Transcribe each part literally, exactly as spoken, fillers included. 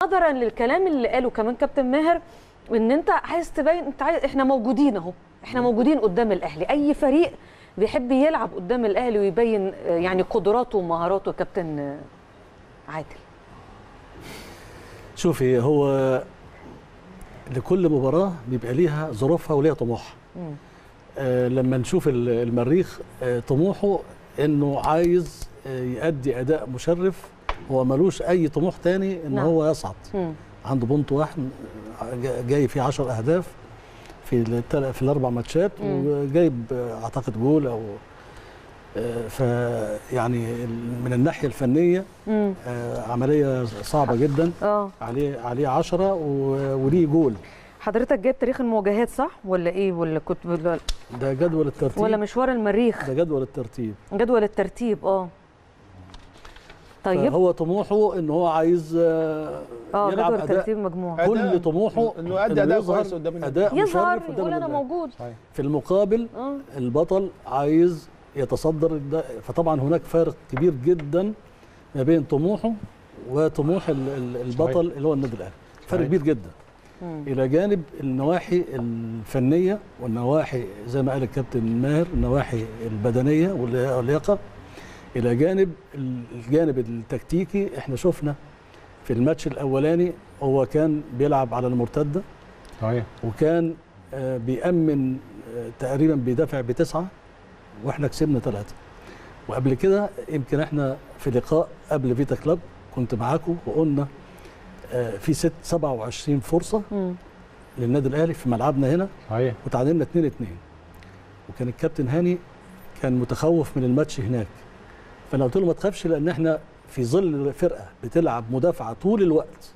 نظرا للكلام اللي قاله كمان كابتن ماهر، ان انت عايز تبين انت عايز احنا موجودين اهو، احنا موجودين قدام الاهلي. اي فريق بيحب يلعب قدام الاهلي ويبين يعني قدراته ومهاراته. كابتن عادل، شوفي، هو لكل مباراه بيبقى ليها ظروفها وليها طموحها. آه لما نشوف المريخ، آه طموحه انه عايز آه يؤدي اداء مشرف، هو ملوش اي طموح تاني ان نعم. هو يصعد. مم. عنده بونت واحد جاي فيه عشر اهداف في في الاربع ماتشات، وجايب اعتقد جول او فيعني من الناحيه الفنيه عمليه صعبه جدا. اه عليه عليه عشرة وليه جول. حضرتك جايب تاريخ المواجهات صح ولا ايه؟ ولا كنت ده جدول الترتيب ولا مشوار المريخ؟ ده جدول الترتيب. جدول الترتيب اه طيب. هو طموحه ان هو عايز اه يلعب جدول ترتيب مجموعه. كل طموحه انه يؤدي اداء كويس قدام الناس، اداء يظهر يقول انا موجود. في المقابل آه. البطل عايز يتصدر، فطبعا هناك فارق كبير جدا ما بين طموحه وطموح البطل صحيح. اللي هو النادي الاهلي، فرق كبير جدا. مم. الى جانب النواحي الفنيه والنواحي زي ما قال الكابتن ماهر، النواحي البدنيه واللياقه، الى جانب الجانب التكتيكي. احنا شفنا في الماتش الاولاني هو كان بيلعب على المرتده صحيح، وكان بيأمن تقريبا بيدافع بتسعه واحنا كسبنا ثلاثه. وقبل كده يمكن احنا في لقاء قبل فيتا كلاب كنت معاكم وقلنا في ست سبعة وعشرين فرصه م. للنادي الاهلي في ملعبنا هنا صحيح، وتعادلنا اتنين اتنين، وكان الكابتن هاني كان متخوف من الماتش هناك. فانا قلت له ما تخافش، لان احنا في ظل فرقه بتلعب مدافعه طول الوقت،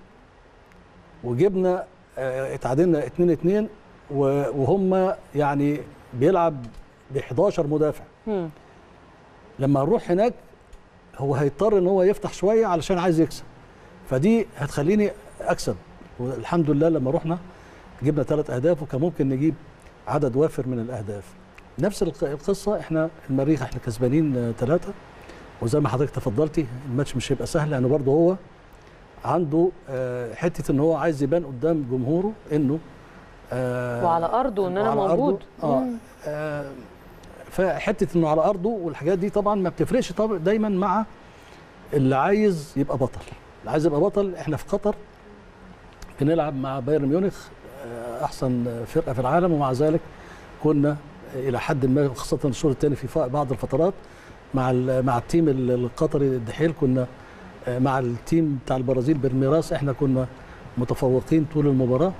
وجبنا اه اتعادلنا اتنين اتنين، وهم يعني بيلعب ب حداشر مدافع. م. لما نروح هناك هو هيضطر ان هو يفتح شويه علشان عايز يكسب، فدي هتخليني اكسب. والحمد لله لما رحنا جبنا ثلاث اهداف، وكان ممكن نجيب عدد وافر من الاهداف. نفس القصه، احنا المريخ احنا كسبانين ثلاثه، وزي ما حضرتك تفضلتي الماتش مش هيبقى سهل، لانه برضه هو عنده حته ان هو عايز يبان قدام جمهوره انه آه وعلى ارضه ان انا موجود. اه, آه فحته انه على ارضه والحاجات دي طبعا ما بتفرقش طبعا دايما مع اللي عايز يبقى بطل. اللي عايز يبقى بطل، احنا في قطر بنلعب مع بايرن ميونخ احسن فرقه في العالم، ومع ذلك كنا الى حد ما، خاصه الشوط الثاني في بعض الفترات مع مع التيم القطري الدحيل، كنا مع التيم بتاع البرازيل بالميراس احنا كنا متفوقين طول المباراه.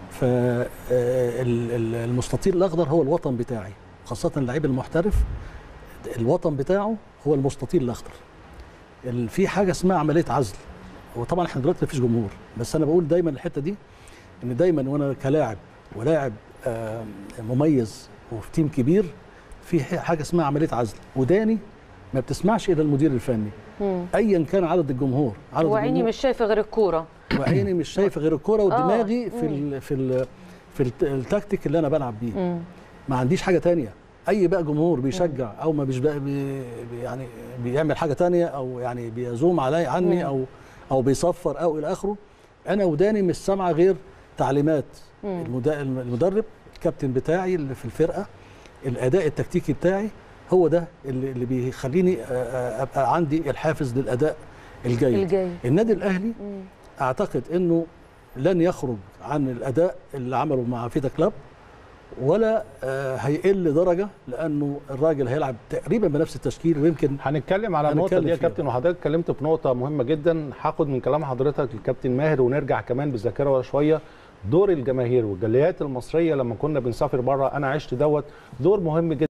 فالمستطيل الاخضر هو الوطن بتاعي، خاصه اللعيب المحترف الوطن بتاعه هو المستطيل الاخضر. في حاجه اسمها عمليه عزل، وطبعا احنا دلوقتي مفيش جمهور، بس انا بقول دايما الحته دي ان دايما وانا كلاعب ولاعب مميز وفي تيم كبير، في حاجه اسمها عمليه عزل، وداني ما بتسمعش الى المدير الفني ايا كان عدد الجمهور. عدد وعيني مش شايفه غير الكوره، وعيني مش شايفه غير الكوره، ودماغي في ال في ال في التكتيك اللي انا بلعب بيه. ما عنديش حاجه ثانيه. اي بقى جمهور بيشجع او ما بيشبق بي يعني بيعمل حاجه ثانيه، او يعني بيزوم علي عني او او بيصفر او الى اخره، انا وداني مش سامعه غير تعليمات المدرب الكابتن بتاعي اللي في الفرقه. الاداء التكتيكي بتاعي هو ده اللي, اللي بيخليني ابقى عندي الحافز للاداء الجيد. الجاي. النادي الاهلي مم. اعتقد انه لن يخرج عن الاداء اللي عمله مع فيتا كلاب، ولا هيقل درجه، لانه الراجل هيلعب تقريبا بنفس التشكيل. ويمكن هنتكلم على النقطه دي يا كابتن، وحضرتك اتكلمت في نقطه مهمه جدا. هاخد من كلام حضرتك الكابتن ماهر ونرجع كمان بالذاكره شويه. دور الجماهير والجاليات المصريه لما كنا بنسافر بره، انا عشت دوت دور مهم جدا.